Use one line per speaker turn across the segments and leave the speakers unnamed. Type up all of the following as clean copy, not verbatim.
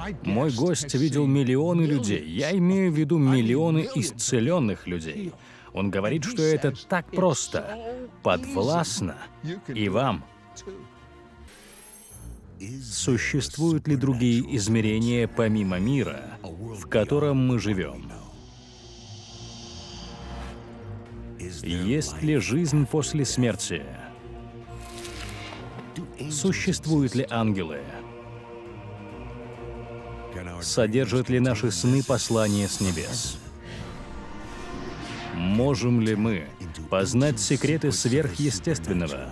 Мой гость видел миллионы людей. Я имею в виду миллионы исцеленных людей. Он говорит, что это так просто, подвластно и вам. Существуют ли другие измерения помимо мира, в котором мы живем? Есть ли жизнь после смерти? Существуют ли ангелы? Содержат ли наши сны послания с небес? Можем ли мы познать секреты сверхъестественного?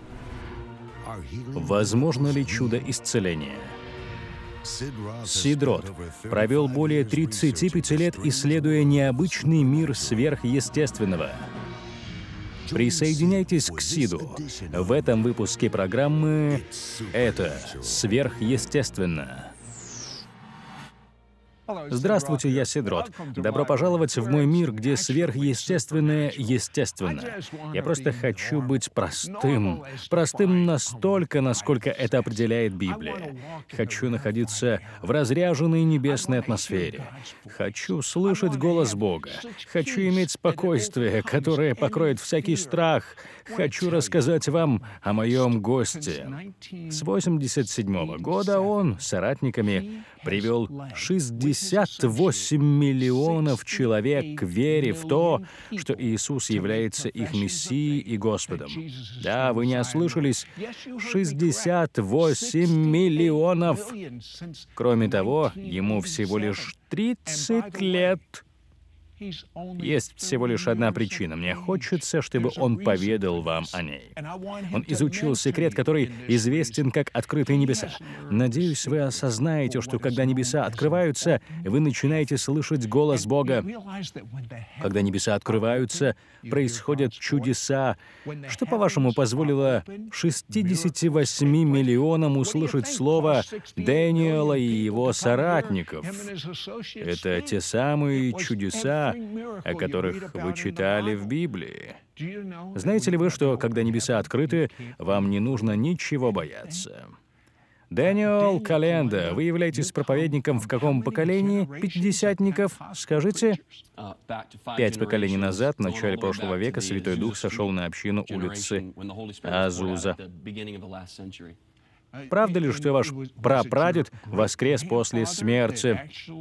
Возможно ли чудо исцеления? Сид Рот провел более 35 лет, исследуя необычный мир сверхъестественного. Присоединяйтесь к Сиду. В этом выпуске программы «Это сверхъестественно». Здравствуйте, я Сид Рот. Добро пожаловать в мой мир, где сверхъестественное естественно. Я просто хочу быть простым. Простым настолько, насколько это определяет Библия. Хочу находиться в разряженной небесной атмосфере. Хочу слышать голос Бога. Хочу иметь спокойствие, которое покроет всякий страх. Хочу рассказать вам о моем госте. С 1987 года он с соратниками привел 68 миллионов человек к вере в то, что Иисус является их Мессией и Господом. Да, вы не ослышались, 68 миллионов. Кроме того, ему всего лишь 30 лет. Есть всего лишь одна причина. Мне хочется, чтобы он поведал вам о ней. Он изучил секрет, который известен как «открытые небеса». Надеюсь, вы осознаете, что когда небеса открываются, вы начинаете слышать голос Бога. Когда небеса открываются, происходят чудеса, что, по-вашему, позволило 68 миллионам услышать слово Дэниела и его соратников. Это те самые чудеса, о которых вы читали в Библии. Знаете ли вы, что, когда небеса открыты, вам не нужно ничего бояться? Дэниел Календа, вы являетесь проповедником в каком поколении пятидесятников? Скажите. 5 поколений назад, в начале прошлого века, Святой Дух сошел на общину улицы Азуза. Правда ли, что ваш прапрадед воскрес после смерти?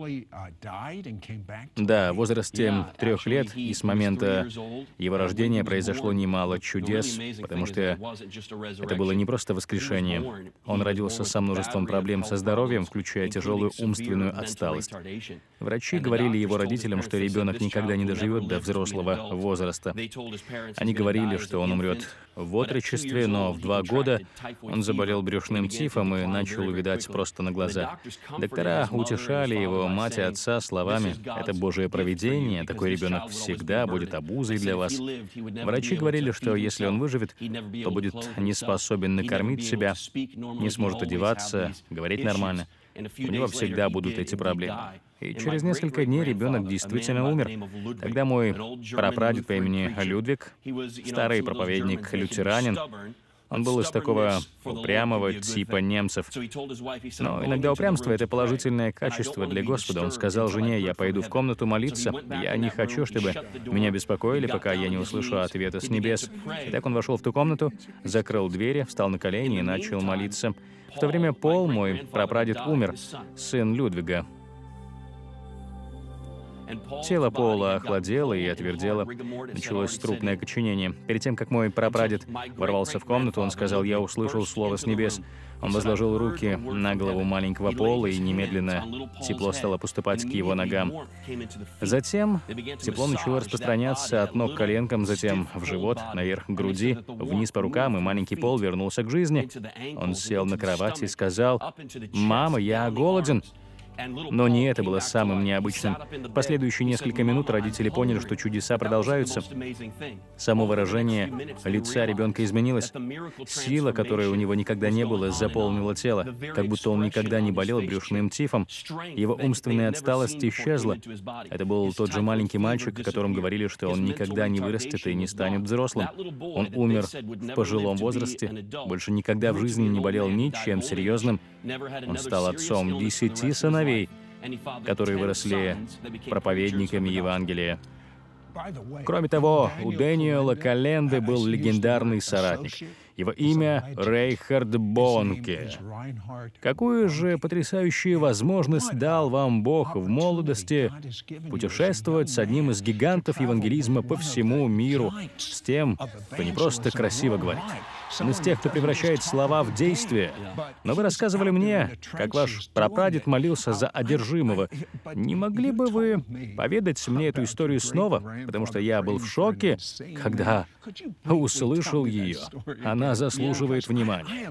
Да, в возрасте 3 лет, и с момента его рождения произошло немало чудес, потому что это было не просто воскрешение. Он родился со множеством проблем со здоровьем, включая тяжелую умственную отсталость. Врачи говорили его родителям, что ребенок никогда не доживет до взрослого возраста. Они говорили, что он умрет в отрочестве, но в 2 года он заболел брюшным тифом и начал увядать просто на глазах. Доктора утешали его мать и отца словами: «Это Божие провидение, такой ребенок всегда будет обузой для вас». Врачи говорили, что если он выживет, то будет не способен накормить себя, не сможет одеваться, говорить нормально. У него всегда будут эти проблемы. И через несколько дней ребенок действительно умер. Тогда мой прапрадед по имени Людвиг, старый проповедник-лютеранин, он был из такого упрямого типа немцев. Но иногда упрямство — это положительное качество для Господа. Он сказал жене: «Я пойду в комнату молиться. Я не хочу, чтобы меня беспокоили, пока я не услышу ответа с небес». Итак, он вошел в ту комнату, закрыл двери, встал на колени и начал молиться. В то время Пол, мой прапрадед, умер, сын Людвига. Тело Пола охладело и отвердело. Началось трупное окоченение. Перед тем, как мой прапрадед ворвался в комнату, он сказал: «Я услышал слово с небес». Он возложил руки на голову маленького Пола, и немедленно тепло стало поступать к его ногам. Затем тепло начало распространяться от ног к коленкам, затем в живот, наверх к груди, вниз по рукам, и маленький Пол вернулся к жизни. Он сел на кровати и сказал: «Мама, я голоден». Но не это было самым необычным. В последующие несколько минут родители поняли, что чудеса продолжаются. Само выражение лица ребенка изменилось. Сила, которой у него никогда не было, заполнила тело, как будто он никогда не болел брюшным тифом. Его умственная отсталость исчезла. Это был тот же маленький мальчик, о котором говорили, что он никогда не вырастет и не станет взрослым. Он умер в пожилом возрасте, больше никогда в жизни не болел ничем серьезным. Он стал отцом 10 сыновей, которые выросли проповедниками Евангелия. Кроме того, у Дэниела Календы был легендарный соратник. Его имя Рейхард Бонке. Какую же потрясающую возможность дал вам Бог в молодости путешествовать с одним из гигантов евангелизма по всему миру, с тем, кто не просто красиво говорит, но с тех, кто превращает слова в действие. Но вы рассказывали мне, как ваш прапрадед молился за одержимого. Не могли бы вы поведать мне эту историю снова? Потому что я был в шоке, когда услышал ее. Она заслуживает внимания.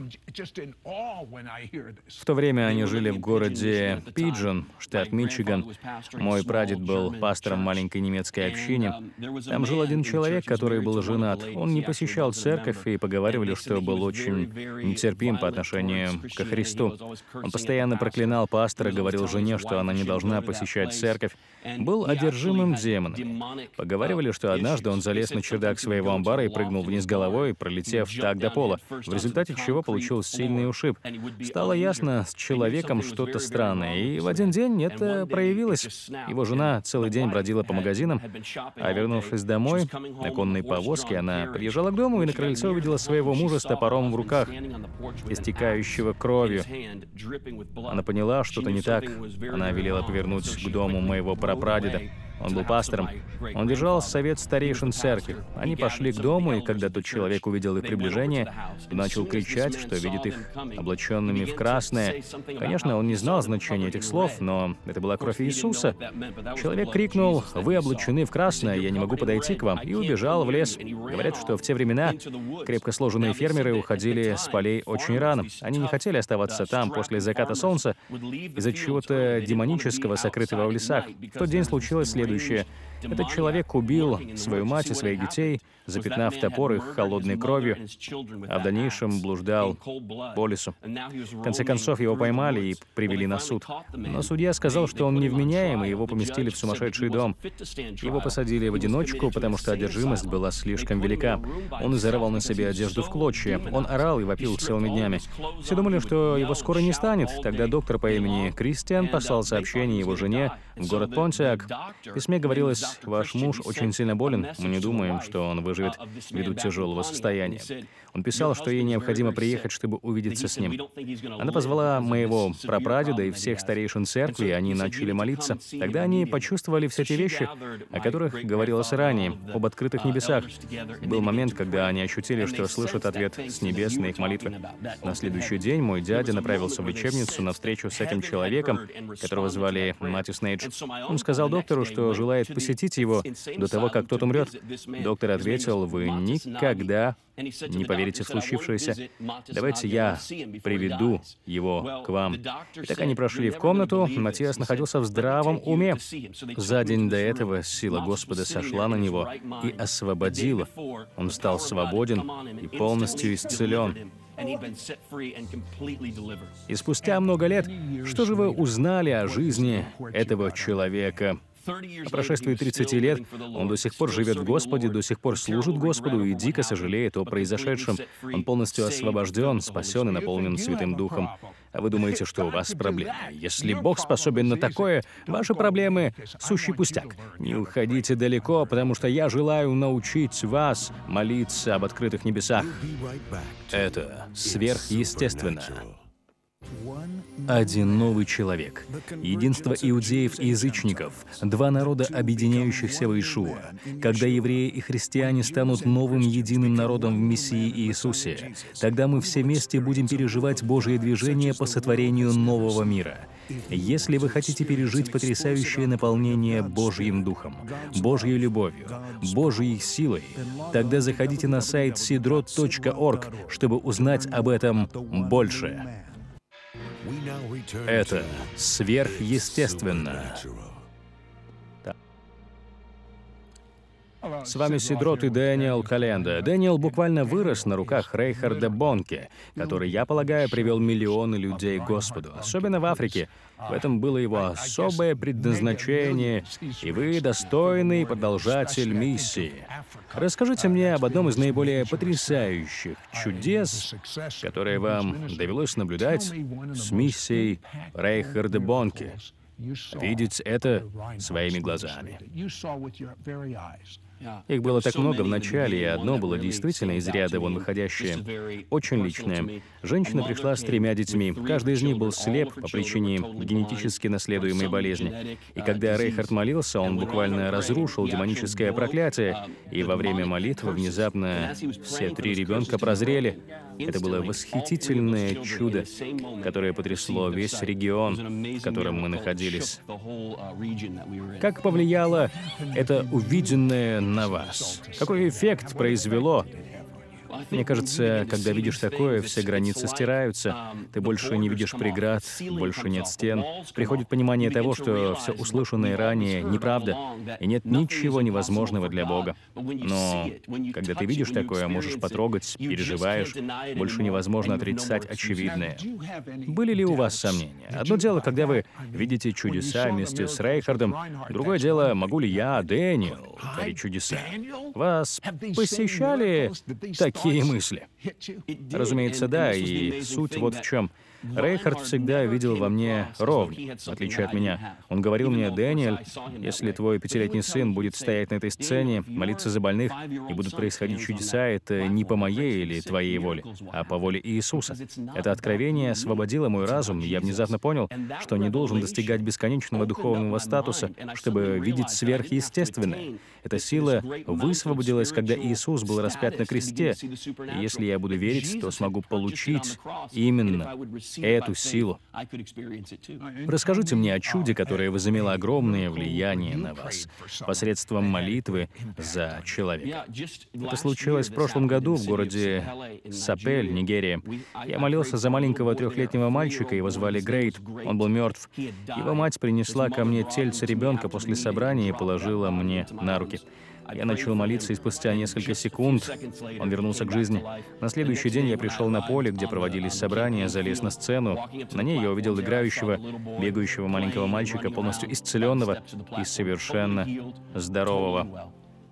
В то время они жили в городе Пиджин, штат Мичиган. Мой прадед был пастором маленькой немецкой общины. Там жил один человек, который был женат. Он не посещал церковь, и поговаривали, что был очень нетерпим по отношению ко Христу. Он постоянно проклинал пастора, говорил жене, что она не должна посещать церковь. Был одержимым демоном. Поговаривали, что однажды он залез на чердак своего амбара и прыгнул вниз головой, пролетев так до пола, в результате чего получил сильный ушиб. Стало ясно, с человеком что-то странное, и в один день это проявилось. Его жена целый день бродила по магазинам, а вернувшись домой на конной повозке, она приезжала к дому и на крыльце увидела своего мужа с топором в руках, истекающего кровью. Она поняла, что-то не так. Она велела повернуть к дому моего прапрадеда. Он был пастором. Он держал совет старейшин церкви. Они пошли к дому, и когда тот человек увидел их приближение, то начал кричать, что видит их облаченными в красное. Конечно, он не знал значения этих слов, но это была кровь Иисуса. Человек крикнул: «Вы облачены в красное, я не могу подойти к вам», и убежал в лес. Говорят, что в те времена крепко сложенные фермеры уходили с полей очень рано. Они не хотели оставаться там после заката солнца из-за чего-то демонического, сокрытого в лесах. В тот день случилось следующее. Этот человек убил свою мать и своих детей, запятнав топор их холодной кровью, а в дальнейшем блуждал по лесу. В конце концов, его поймали и привели на суд. Но судья сказал, что он невменяем, и его поместили в сумасшедший дом. Его посадили в одиночку, потому что одержимость была слишком велика. Он изорвал на себе одежду в клочья. Он орал и вопил целыми днями. Все думали, что его скоро не станет. Тогда доктор по имени Кристиан послал сообщение его жене в город Понтиак. В письме говорилось: «Ваш муж очень сильно болен. Мы не думаем, что он выживет ввиду тяжелого состояния». Он писал, что ей необходимо приехать, чтобы увидеться с ним. Она позвала моего прапрадеда и всех старейшин церкви, и они начали молиться. Тогда они почувствовали все те вещи, о которых говорилось ранее, об открытых небесах. Был момент, когда они ощутили, что слышат ответ с небес на их молитвы. На следующий день мой дядя направился в лечебницу на встречу с этим человеком, которого звали Маттью Снейдж. Он сказал доктору, что желает посетить его до того, как тот умрет. Доктор ответил: «Вы никогда не поверите в случившееся. Давайте я приведу его к вам». И так они прошли в комнату. Матиас находился в здравом уме. За день до этого сила Господа сошла на него и освободила. Он стал свободен и полностью исцелен. И спустя много лет, что же вы узнали о жизни этого человека? По прошествии 30 лет он до сих пор живет в Господе, до сих пор служит Господу и дико сожалеет о произошедшем. Он полностью освобожден, спасен и наполнен Святым Духом. А вы думаете, что у вас проблемы? Если Бог способен на такое, ваши проблемы — сущий пустяк. Не уходите далеко, потому что я желаю научить вас молиться об открытых небесах. Это сверхъестественно. Один новый человек, единство иудеев и язычников, два народа, объединяющихся в Иешуа. Когда евреи и христиане станут новым единым народом в Мессии Иисусе, тогда мы все вместе будем переживать Божие движение по сотворению нового мира. Если вы хотите пережить потрясающее наполнение Божьим Духом, Божьей любовью, Божьей силой, тогда заходите на сайт sidrot.org, чтобы узнать об этом больше. Это сверхъестественно. С вами Сидрот и Дэниел Календа. Дэниел буквально вырос на руках Рейхарда Бонке, который, я полагаю, привел миллионы людей к Господу, особенно в Африке. В этом было его особое предназначение, и вы достойный продолжатель миссии. Расскажите мне об одном из наиболее потрясающих чудес, которые вам довелось наблюдать с миссией Рейхарда Бонке. Видеть это своими глазами. Их было так много в начале, и одно было действительно из ряда вон выходящее, очень личное. Женщина пришла с 3 детьми. Каждый из них был слеп по причине генетически наследуемой болезни. И когда Рейхард молился, он буквально разрушил демоническое проклятие, и во время молитвы внезапно все 3 ребенка прозрели. Это было восхитительное чудо, которое потрясло весь регион, в котором мы находились. Как повлияло это увиденное на вас? Какой эффект произвело? Мне кажется, когда видишь такое, все границы стираются, ты больше не видишь преград, больше нет стен. Приходит понимание того, что все услышанное ранее неправда, и нет ничего невозможного для Бога. Но когда ты видишь такое, можешь потрогать, переживаешь, больше невозможно отрицать очевидное. Были ли у вас сомнения? Одно дело, когда вы видите чудеса вместе с Рейхардом, другое дело, могу ли я, Дэниел, творить чудеса? Вас посещали такие мысли? Разумеется, да, и суть вот в чем. Рейхард всегда видел во мне ровнь, в отличие от меня. Он говорил мне: «Дэниэль, если твой 5-летний сын будет стоять на этой сцене, молиться за больных, и будут происходить чудеса, это не по моей или твоей воле, а по воле Иисуса». Это откровение освободило мой разум, и я внезапно понял, что не должен достигать бесконечного духовного статуса, чтобы видеть сверхъестественное. Эта сила высвободилась, когда Иисус был распят на кресте. И если я буду верить, то смогу получить именно эту силу. Расскажите мне о чуде, которое возымело огромное влияние на вас посредством молитвы за человека. Это случилось в прошлом году в городе Сапель, Нигерия. Я молился за маленького 3-летнего мальчика, его звали Грейт. Он был мертв. Его мать принесла ко мне тельце ребенка после собрания и положила мне на руки. Я начал молиться, и спустя несколько секунд он вернулся к жизни. На следующий день я пришел на поле, где проводились собрания, залез на сцену. На ней я увидел играющего, бегающего маленького мальчика, полностью исцеленного и совершенно здорового.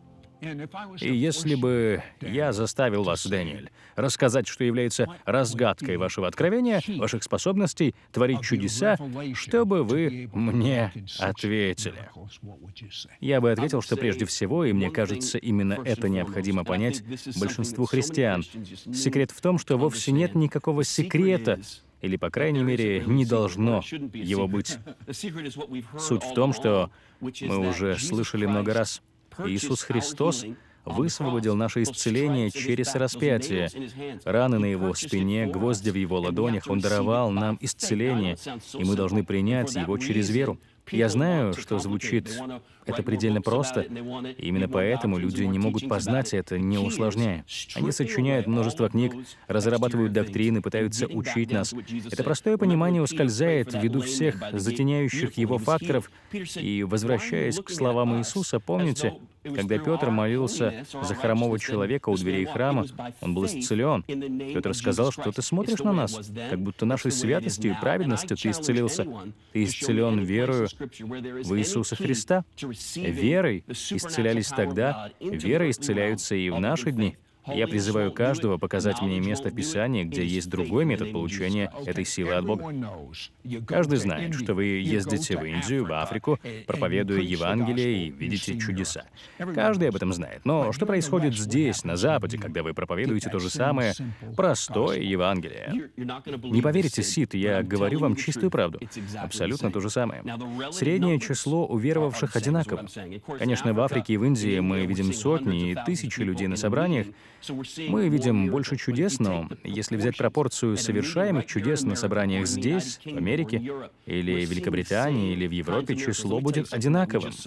И если бы я заставил вас, Дэниэль, рассказать, что является разгадкой вашего откровения, ваших способностей творить чудеса, что бы вы мне ответили? Я бы ответил, что прежде всего, и мне кажется, именно это необходимо понять большинству христиан. Секрет в том, что вовсе нет никакого секрета, или, по крайней мере, не должно его быть. Суть в том, что мы уже слышали много раз. Иисус Христос высвободил наше исцеление через распятие. Раны на Его спине, гвозди в Его ладонях. Он даровал нам исцеление, и мы должны принять Его через веру. Я знаю, что звучит это предельно просто, и именно поэтому люди не могут познать это, не усложняя. Они сочиняют множество книг, разрабатывают доктрины, пытаются учить нас. Это простое понимание ускользает ввиду всех затеняющих его факторов, и, возвращаясь к словам Иисуса, помните, когда Петр молился за хромого человека у дверей храма, он был исцелен. Петр сказал, что ты смотришь на нас, как будто нашей святостью и праведностью ты исцелился. Ты исцелен верою в Иисуса Христа. Верой исцелялись тогда, верой исцеляются и в наши дни. Я призываю каждого показать мне место в Писании, где есть другой метод получения этой силы от Бога. Каждый знает, что вы ездите в Индию, в Африку, проповедуя Евангелие и видите чудеса. Каждый об этом знает. Но что происходит здесь, на Западе, когда вы проповедуете то же самое, простое Евангелие? Не поверите, Сид, я говорю вам чистую правду. Абсолютно то же самое. Среднее число уверовавших одинаково. Конечно, в Африке и в Индии мы видим сотни и тысячи людей на собраниях. Мы видим больше чудес, но если взять пропорцию совершаемых чудес на собраниях здесь, в Америке, или в Великобритании, или в Европе, число будет одинаковым.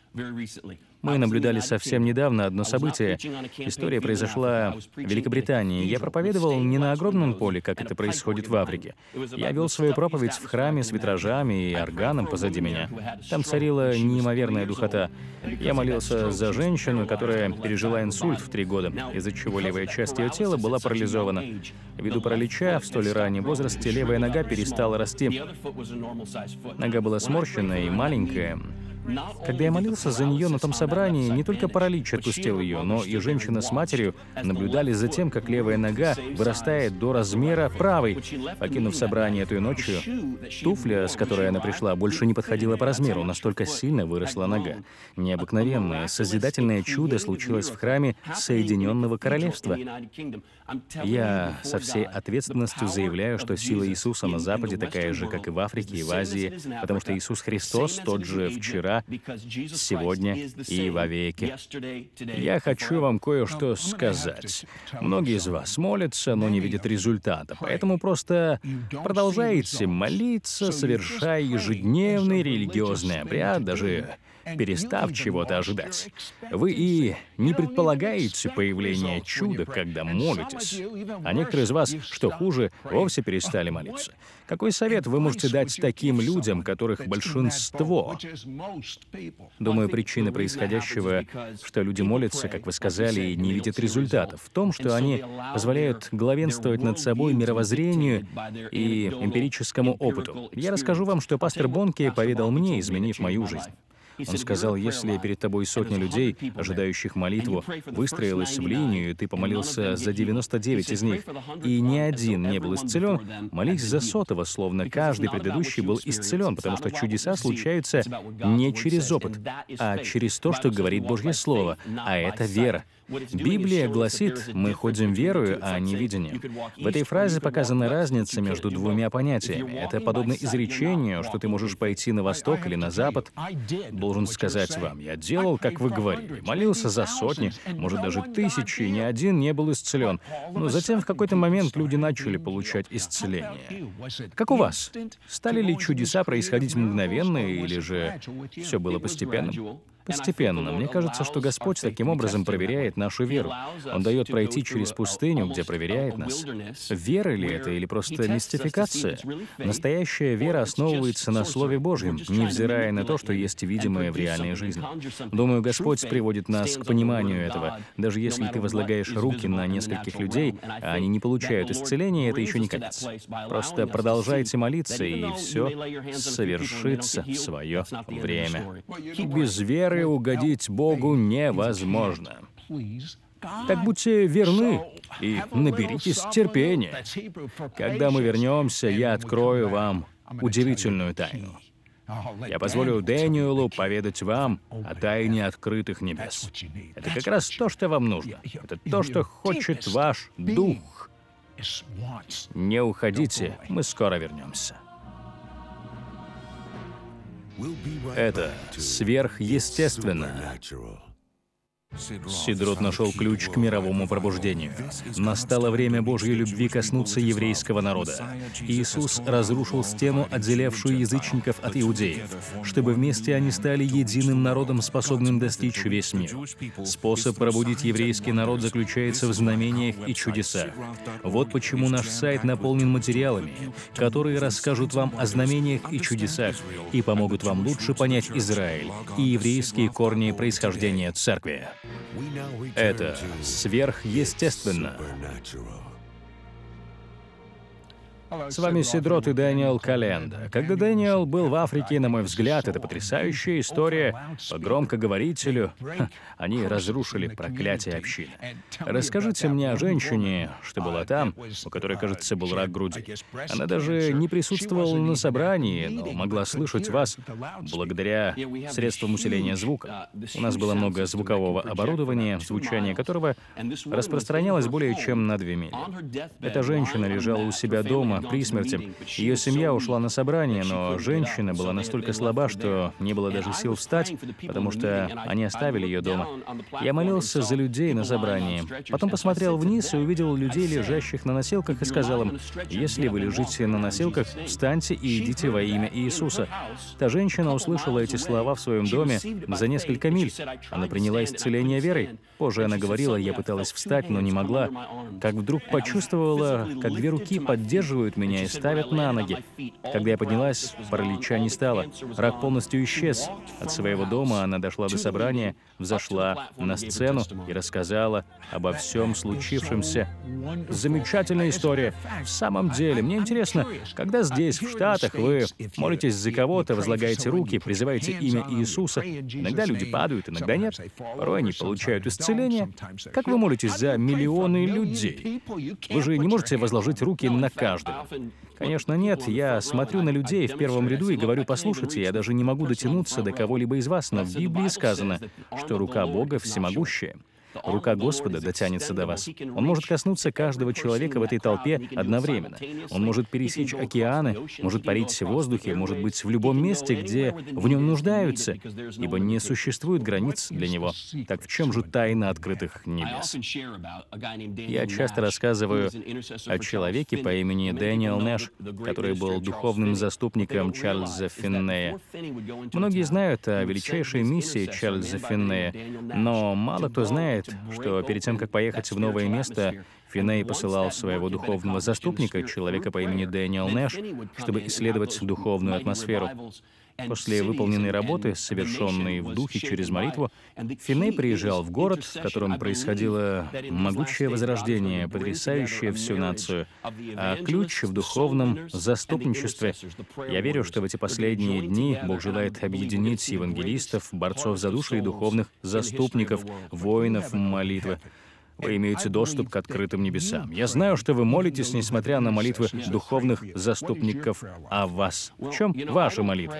Мы наблюдали совсем недавно одно событие. История произошла в Великобритании. Я проповедовал не на огромном поле, как это происходит в Африке. Я вел свою проповедь в храме с витражами и органом позади меня. Там царила неимоверная духота. Я молился за женщину, которая пережила инсульт в 3 года, из-за чего левая часть ее тела была парализована. Ввиду паралича в столь раннем возрасте левая нога перестала расти. Нога была сморщенная и маленькая. Когда я молился за нее на том собрании, не только паралич отпустил ее, но и женщина с матерью наблюдали за тем, как левая нога вырастает до размера правой. Покинув собрание этой ночью, туфля, с которой она пришла, больше не подходила по размеру, настолько сильно выросла нога. Необыкновенное, созидательное чудо случилось в храме Соединенного Королевства. Я со всей ответственностью заявляю, что сила Иисуса на Западе такая же, как и в Африке и в Азии, потому что Иисус Христос тот же вчера, сегодня и вовеки. Я хочу вам кое-что сказать. Многие из вас молятся, но не видят результата, поэтому просто продолжайте молиться, совершая ежедневный религиозный обряд, даже перестав чего-то ожидать. Вы и не предполагаете появление чуда, когда молитесь. А некоторые из вас, что хуже, вовсе перестали молиться. Какой совет вы можете дать таким людям, которых большинство? Думаю, причина происходящего, что люди молятся, как вы сказали, и не видят результатов, в том, что они позволяют главенствовать над собой мировоззрению и эмпирическому опыту. Я расскажу вам, что пастор Бонке поведал мне, изменив мою жизнь. Он сказал, если перед тобой сотня людей, ожидающих молитву, выстроилась в линию, и ты помолился за 99 из них, и ни один не был исцелен, молись за 100-го, словно каждый предыдущий был исцелен, потому что чудеса случаются не через опыт, а через то, что говорит Божье Слово, а это вера. Библия гласит, мы ходим верою, а не видением. В этой фразе показана разница между двумя понятиями. Это подобно изречению, что ты можешь пойти на восток или на запад. Должен сказать вам, я делал, как вы говорили, молился за сотни, может, даже тысячи, и ни один не был исцелен. Но затем в какой-то момент люди начали получать исцеление. Как у вас? Стали ли чудеса происходить мгновенно, или же все было постепенным? Постепенно. Мне кажется, что Господь таким образом проверяет нашу веру. Он дает пройти через пустыню, где проверяет нас. Вера ли это или просто мистификация? Настоящая вера основывается на Слове Божьем, невзирая на то, что есть видимое в реальной жизни. Думаю, Господь приводит нас к пониманию этого. Даже если ты возлагаешь руки на нескольких людей, а они не получают исцеления, это еще не конец. Просто продолжайте молиться, и все совершится в свое время. Без веры угодить Богу невозможно. Так будьте верны и наберитесь терпения. Когда мы вернемся, я открою вам удивительную тайну. Я позволю Дэниелу поведать вам о тайне открытых небес. Это как раз то, что вам нужно. Это то, что хочет ваш дух. Не уходите, мы скоро вернемся. Это сверхъестественно. Сидрот нашел ключ к мировому пробуждению. Настало время Божьей любви коснуться еврейского народа. Иисус разрушил стену, отделявшую язычников от иудеев, чтобы вместе они стали единым народом, способным достичь весь мир. Способ пробудить еврейский народ заключается в знамениях и чудесах. Вот почему наш сайт наполнен материалами, которые расскажут вам о знамениях и чудесах и помогут вам лучше понять Израиль и еврейские корни происхождения церкви. Это сверхъестественно. С вами Сидрот и Дэниел Календа. Когда Дэниел был в Африке, на мой взгляд, это потрясающая история. По громкоговорителю они разрушили проклятие общины. Расскажите мне о женщине, что была там, у которой, кажется, был рак груди. Она даже не присутствовала на собрании, но могла слышать вас благодаря средствам усиления звука. У нас было много звукового оборудования, звучание которого распространялось более чем на 2 мили. Эта женщина лежала у себя дома, дома при смерти. Ее семья ушла на собрание, но женщина была настолько слаба, что не было даже сил встать, потому что они оставили ее дома. Я молился за людей на собрании. Потом посмотрел вниз и увидел людей, лежащих на носилках, и сказал им: «Если вы лежите на носилках, встаньте и идите во имя Иисуса». Та женщина услышала эти слова в своем доме за несколько миль. Она приняла исцеление верой. Позже она говорила: «Я пыталась встать, но не могла. Как вдруг почувствовала, как две руки поддерживают меня и ставят на ноги. Когда я поднялась, паралича не стало. Рак полностью исчез. От своего дома она дошла до собрания, взошла на сцену и рассказала обо всем случившемся». Замечательная история. В самом деле, мне интересно, когда здесь, в Штатах, вы молитесь за кого-то, возлагаете руки, призываете имя Иисуса, иногда люди падают, иногда нет. Порой они получают исцеление. Как вы молитесь за миллионы людей? Вы же не можете возложить руки на каждого. Конечно, нет. Я смотрю на людей в первом ряду и говорю: «Послушайте, я даже не могу дотянуться до кого-либо из вас», но в Библии сказано, что рука Бога всемогущая. Рука Господа дотянется до вас. Он может коснуться каждого человека в этой толпе одновременно. Он может пересечь океаны, может парить в воздухе, может быть в любом месте, где в нем нуждаются, ибо не существует границ для него. Так в чем же тайна открытых небес? Я часто рассказываю о человеке по имени Дэниел Нэш, который был духовным заступником Чарльза Финнея. Многие знают о величайшей миссии Чарльза Финнея, но мало кто знает, что перед тем, как поехать в новое место, Финней посылал своего духовного заступника, человека по имени Дэниел Нэш, чтобы исследовать духовную атмосферу. После выполненной работы, совершенной в духе через молитву, Финней приезжал в город, в котором происходило могучее возрождение, потрясающее всю нацию, а ключ в духовном заступничестве. Я верю, что в эти последние дни Бог желает объединить евангелистов, борцов за душу и духовных заступников, воинов молитвы. Вы имеете доступ к открытым небесам. Я знаю, что вы молитесь, несмотря на молитвы духовных заступников о вас. В чем ваша молитва?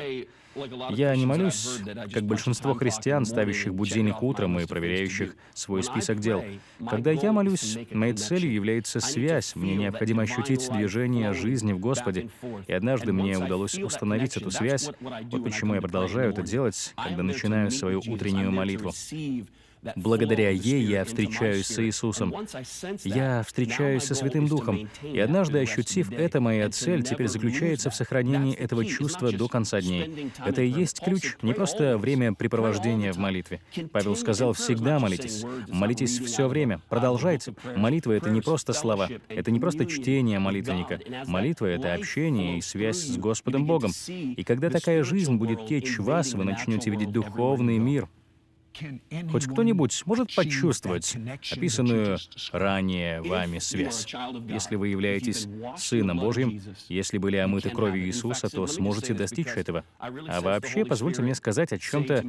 Я не молюсь, как большинство христиан, ставящих будильник утром и проверяющих свой список дел. Когда я молюсь, моей целью является связь. Мне необходимо ощутить движение жизни в Господе. И однажды мне удалось установить эту связь. Вот почему я продолжаю это делать, когда начинаю свою утреннюю молитву. Благодаря ей я встречаюсь с Иисусом. Я встречаюсь со Святым Духом. И однажды, ощутив это, моя цель теперь заключается в сохранении этого чувства до конца дней. Это и есть ключ, не просто времяпрепровождение в молитве. Павел сказал: «Всегда молитесь. Молитесь все время. Продолжайте». Молитва — это не просто слова. Это не просто чтение молитвенника. Молитва — это общение и связь с Господом Богом. И когда такая жизнь будет течь в вас, вы начнете видеть духовный мир. Хоть кто-нибудь может почувствовать описанную ранее вами связь? Если вы являетесь Сыном Божьим, если были омыты кровью Иисуса, то сможете достичь этого. А вообще, позвольте мне сказать о чем-то,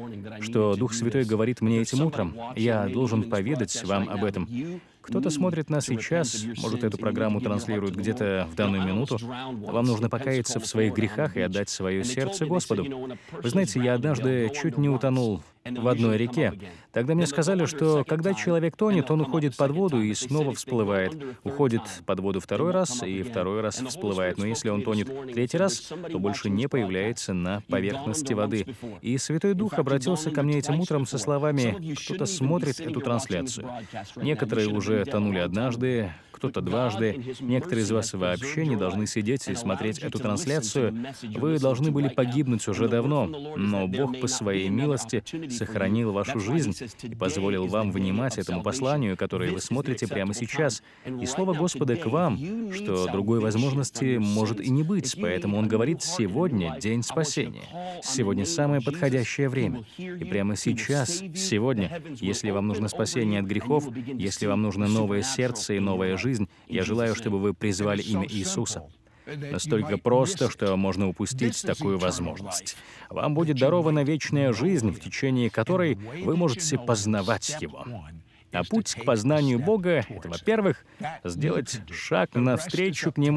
что Дух Святой говорит мне этим утром. Я должен поведать вам об этом. Кто-то смотрит нас сейчас, может, эту программу транслируют где-то в данную минуту. Вам нужно покаяться в своих грехах и отдать свое сердце Господу. Вы знаете, я однажды чуть не утонул в одной реке. Тогда мне сказали, что когда человек тонет, он уходит под воду и снова всплывает. Уходит под воду второй раз и второй раз всплывает. Но если он тонет третий раз, то больше не появляется на поверхности воды. И Святой Дух обратился ко мне этим утром со словами: «Кто-то смотрит эту трансляцию. Некоторые уже тонули однажды, кто-то дважды. Некоторые из вас вообще не должны сидеть и смотреть эту трансляцию. Вы должны были погибнуть уже давно, но Бог по своей милости сохранил вашу жизнь и позволил вам внимать этому посланию, которое вы смотрите прямо сейчас. И слово Господа к вам, что другой возможности может и не быть, поэтому Он говорит: сегодня день спасения. Сегодня самое подходящее время. И прямо сейчас, сегодня, если вам нужно спасение от грехов, если вам нужно новое сердце и новая жизнь, я желаю, чтобы вы призвали имя Иисуса. Настолько просто, что можно упустить такую возможность. Вам будет дарована вечная жизнь, в течение которой вы можете познавать Его. А путь к познанию Бога — это, во-первых, сделать шаг навстречу к Нему.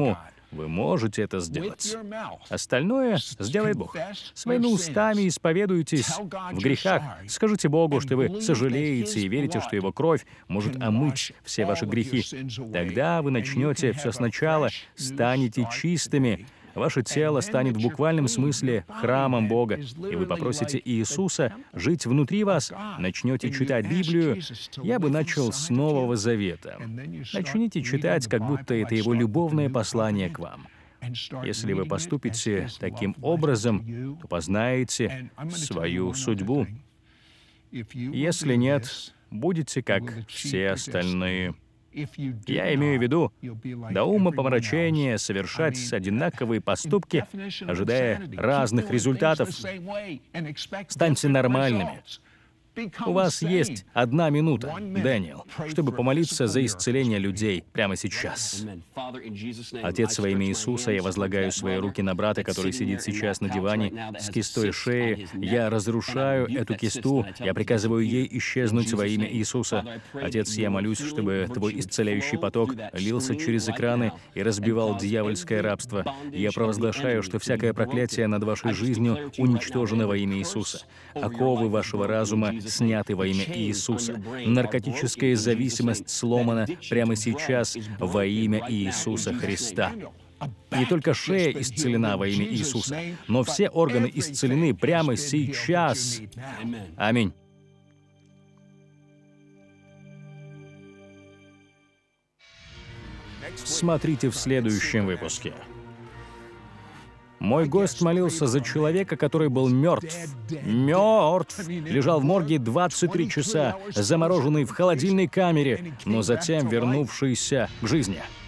вы можете это сделать. Остальное сделает Бог. Своими устами исповедуйтесь в грехах, скажите Богу, что вы сожалеете и верите, что Его кровь может омыть все ваши грехи. Тогда вы начнете все сначала, станете чистыми. Ваше тело станет в буквальном смысле храмом Бога, и вы попросите Иисуса жить внутри вас, начнете читать Библию. Я бы начал с Нового Завета. Начните читать, как будто это Его любовное послание к вам. Если вы поступите таким образом, то познаете свою судьбу. Если нет, будете как все остальные. Я имею в виду до умопомрачения совершать одинаковые поступки, ожидая разных результатов. Станьте нормальными. У вас есть 1 минута, Дэниел, чтобы помолиться за исцеление людей прямо сейчас. Отец, во имя Иисуса, я возлагаю свои руки на брата, который сидит сейчас на диване с кистой шеи. Я разрушаю эту кисту, я приказываю ей исчезнуть во имя Иисуса. Отец, я молюсь, чтобы Твой исцеляющий поток лился через экраны и разбивал дьявольское рабство. Я провозглашаю, что всякое проклятие над вашей жизнью уничтожено во имя Иисуса. Оковы вашего разума сняты во имя Иисуса. Наркотическая зависимость сломана прямо сейчас во имя Иисуса Христа. Не только шея исцелена во имя Иисуса, но все органы исцелены прямо сейчас. Аминь. Смотрите в следующем выпуске. Мой гость молился за человека, который был мертв. Мертв! Лежал в морге 23 часа, замороженный в холодильной камере, но затем вернувшийся к жизни.